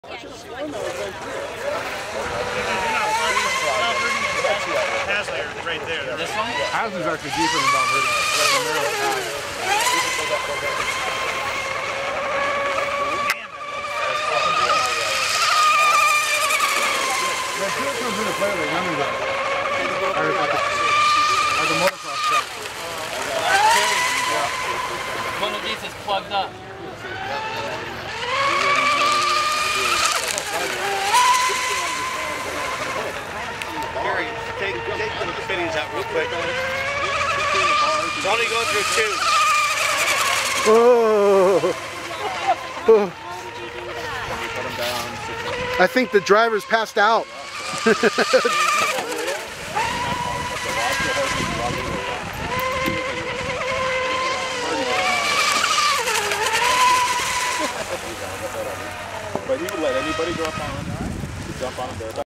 Right there. This one? Hasley's actually deeper than Valverde. That shit comes into play like Lemongrass. Like a motocross track. One of these is plugged up. Gary, take the fittings out real quick. It's only going through two. I think the driver's passed out. But he would let anybody go up on him. Jump on him there.